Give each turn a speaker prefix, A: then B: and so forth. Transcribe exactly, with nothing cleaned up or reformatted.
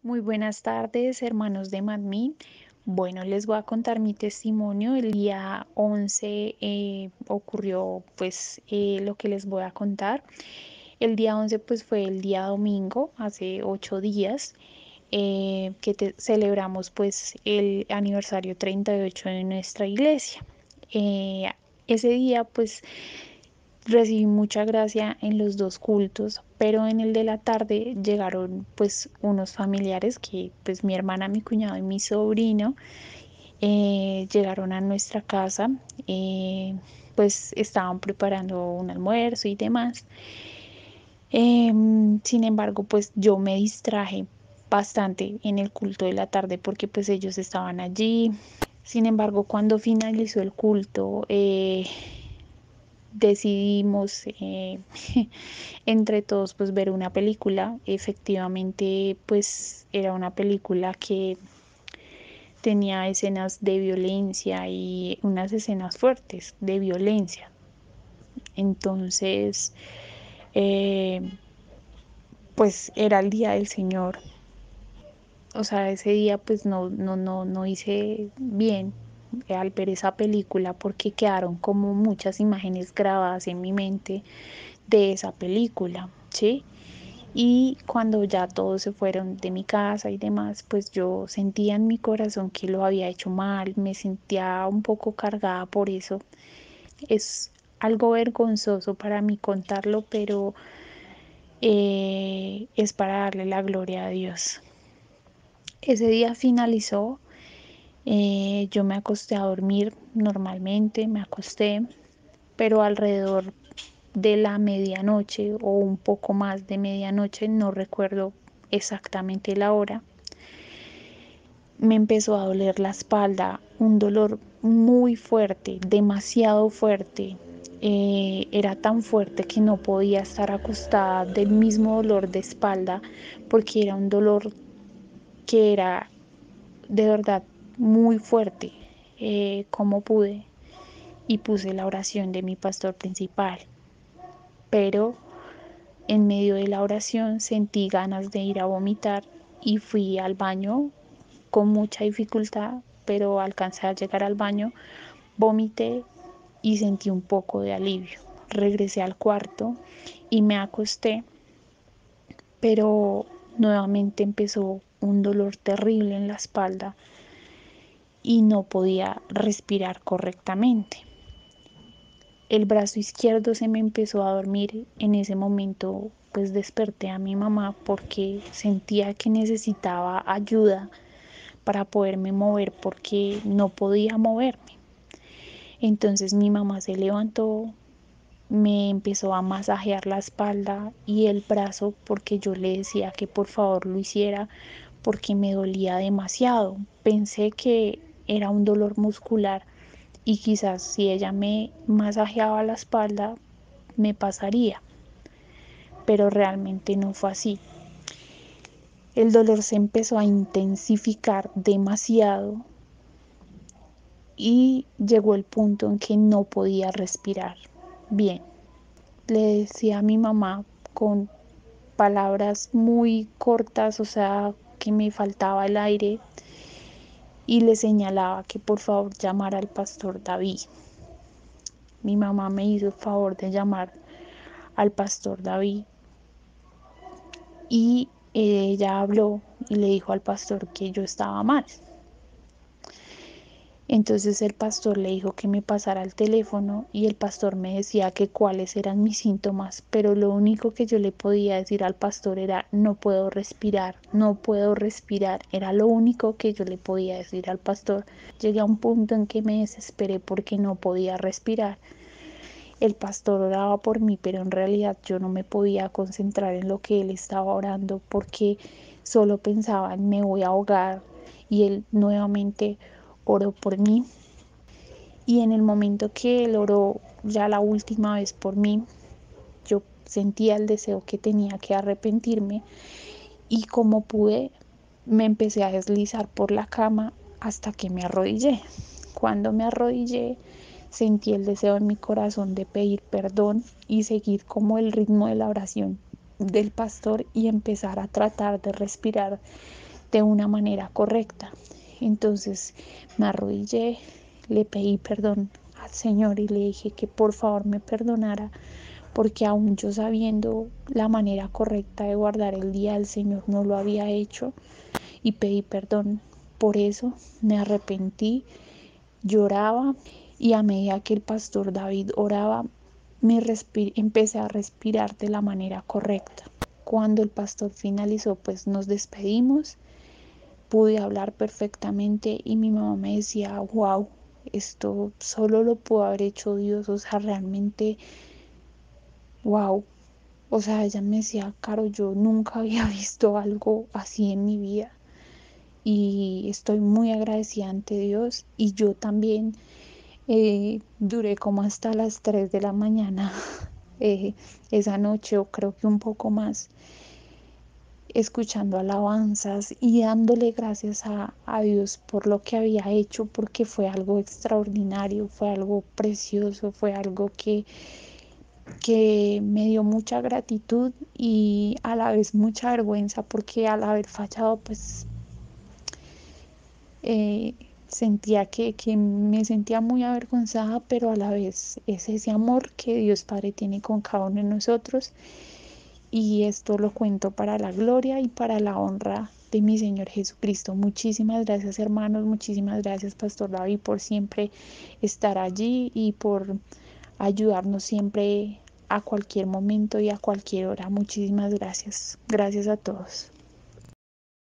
A: Muy buenas tardes, hermanos de Madmi. Bueno, les voy a contar mi testimonio. El día once eh, ocurrió pues eh, lo que les voy a contar. El día once pues fue el día domingo, hace ocho días, eh, que te- celebramos pues el aniversario treinta y ocho de nuestra iglesia. Eh, Ese día pues recibí mucha gracia en los dos cultos, pero en el de la tarde llegaron pues unos familiares que pues mi hermana, mi cuñado y mi sobrino eh, llegaron a nuestra casa, eh, pues estaban preparando un almuerzo y demás. Em, sin embargo, pues yo me distraje bastante en el culto de la tarde porque pues ellos estaban allí. Sin embargo, cuando finalizó el culto, eh, decidimos eh, entre todos pues ver una película. Efectivamente pues era una película que tenía escenas de violencia y unas escenas fuertes de violencia. Entonces eh, pues era el día del Señor. O sea, ese día pues no, no, no, no hice bien al ver esa película porque quedaron como muchas imágenes grabadas en mi mente de esa película, ¿sí? Y cuando ya todos se fueron de mi casa y demás, pues yo sentía en mi corazón que lo había hecho mal, me sentía un poco cargada por eso. Es algo vergonzoso para mí contarlo, pero eh, es para darle la gloria a Dios. Ese día finalizó, eh, yo me acosté a dormir normalmente, me acosté, pero alrededor de la medianoche o un poco más de medianoche, no recuerdo exactamente la hora, me empezó a doler la espalda, un dolor muy fuerte, demasiado fuerte. Eh, era tan fuerte que no podía estar acostada del mismo dolor de espalda porque era un dolor que era de verdad muy fuerte. Eh, como pude y puse la oración de mi pastor principal, pero en medio de la oración sentí ganas de ir a vomitar y fui al baño con mucha dificultad, pero alcancé a llegar al baño, vomité y sentí un poco de alivio. Regresé al cuarto y me acosté, pero nuevamente empezó un dolor terrible en la espalda y no podía respirar correctamente. El brazo izquierdo se me empezó a dormir. En ese momento pues desperté a mi mamá porque sentía que necesitaba ayuda para poderme mover porque no podía moverme. Entonces mi mamá se levantó, me empezó a masajear la espalda y el brazo porque yo le decía que por favor lo hiciera porque me dolía demasiado. Pensé que era un dolor muscular y quizás si ella me masajeaba la espalda me pasaría, pero realmente no fue así. El dolor se empezó a intensificar demasiado y llegó el punto en que no podía respirar bien. Le decía a mi mamá con palabras muy cortas, o sea, que me faltaba el aire y le señalaba que por favor llamara al pastor David. Mi mamá me hizo el favor de llamar al pastor David y ella habló y le dijo al pastor que yo estaba mal. Entonces el pastor le dijo que me pasara el teléfono y el pastor me decía que cuáles eran mis síntomas, pero lo único que yo le podía decir al pastor era no puedo respirar, no puedo respirar, era lo único que yo le podía decir al pastor. Llegué a un punto en que me desesperé porque no podía respirar. El pastor oraba por mí, pero en realidad yo no me podía concentrar en lo que él estaba orando porque solo pensaba en me voy a ahogar y él nuevamente oró por mí. Y en el momento que él oró ya la última vez por mí, yo sentía el deseo que tenía que arrepentirme y como pude me empecé a deslizar por la cama hasta que me arrodillé. Cuando me arrodillé sentí el deseo en mi corazón de pedir perdón y seguir como el ritmo de la oración del pastor y empezar a tratar de respirar de una manera correcta. Entonces me arrodillé, le pedí perdón al Señor y le dije que por favor me perdonara, porque aún yo sabiendo la manera correcta de guardar el día del Señor no lo había hecho, y pedí perdón por eso. Me arrepentí, lloraba, y a medida que el pastor David oraba, me empecé a respirar de la manera correcta. Cuando el pastor finalizó, pues nos despedimos, pude hablar perfectamente y mi mamá me decía, wow, esto solo lo pudo haber hecho Dios, o sea, realmente, wow. O sea, ella me decía, Caro, yo nunca había visto algo así en mi vida y estoy muy agradecida ante Dios. Y yo también eh, duré como hasta las tres de la mañana eh, esa noche, o creo que un poco más, escuchando alabanzas y dándole gracias a, a Dios por lo que había hecho, porque fue algo extraordinario, fue algo precioso, fue algo que, que me dio mucha gratitud y a la vez mucha vergüenza, porque al haber fallado, pues eh, sentía que, que me sentía muy avergonzada, pero a la vez es ese amor que Dios Padre tiene con cada uno de nosotros. Y esto lo cuento para la gloria y para la honra de mi Señor Jesucristo. Muchísimas gracias, hermanos, muchísimas gracias, Pastor David, por siempre estar allí y por ayudarnos siempre a cualquier momento y a cualquier hora. Muchísimas gracias. Gracias a todos.